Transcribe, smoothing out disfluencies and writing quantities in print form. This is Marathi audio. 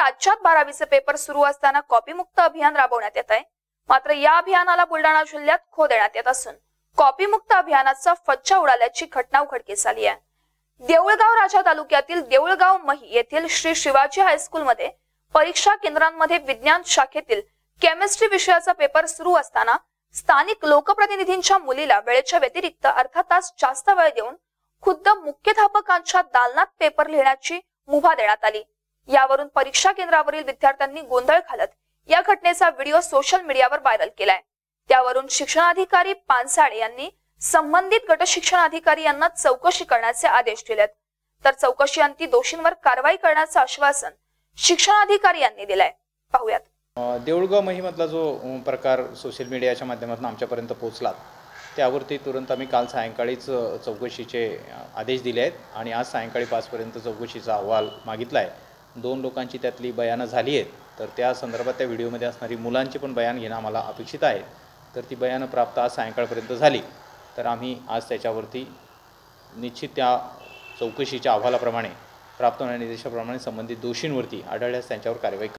राज्यात 12वीचे पेपर सुरू असताना कॉपीमुक्त अभियान राबवण्यात येत आहे। मात्र या अभियानाला बुलढाणा जिल्ह्यात खो देण्यात येत असून कॉपीमुक्त अभियानाचा फज्जा उडाल्याची घटना उघडकीस आली आहे। देऊळगाव राजा तालुक्यातील देऊळगाव मही येथील श्री शिवाजी हायस्कूल मध्ये परीक्षा केंद्रांमध्ये विज्ञान शाखेतील केमिस्ट्री विषयाचा पेपर सुरू असताना स्थानिक लोकप्रतिनिधींच्या मुलीला वेळेच्या व्यतिरिक्त अर्धा तास जास्त वेळ देऊन खुद्द मुख्याध्यापकांच्या दालनात पेपर लिहिण्याची मुभा देण्यात आली। यावरून परीक्षा केंद्रावरील विद्यार्थ्यांनी गोंधळ घालत या घटनेचा व्हिडिओ सोशल मीडियावर व्हायरल केलाय। त्यावरून शिक्षणाधिकारी पानसाळे यांनी संबंधित गट शिक्षणाधिकारी यांना चौकशी करण्याचे आदेश दिलेत, तर चौकशीअंती दोषींवर कारवाई करण्याचे आश्वासन शिक्षणाधिकारी यांनी दिलंय। पाहूयात। देऊळगाव महीमधला जो प्रकार सोशल मीडियाच्या माध्यमातून आमच्यापर्यंत पोहोचला त्यावरती तुरंत आम्ही काल सायंकाळीच चौकशीचे आदेश दिले आहेत आणि आज सायंकाळी 5 पर्यंत चौकशीचा अहवाल मागितला आहे। 2 लोकांची त्यातली बयानं झाली आहेत, तर त्या संदर्भात त्या व्हिडिओमध्ये असणारी मुलांची पण बयान घेणं आम्हाला अपेक्षित आहे। तर ती बयानं प्राप्त आज सायंकाळपर्यंत झाली तर आम्ही आज त्याच्यावरती निश्चित त्या चौकशीच्या अहवालाप्रमाणे प्राप्त होणाऱ्या निर्देशाप्रमाणे संबंधित दोषींवरती आढळल्यास त्यांच्यावर कारवाई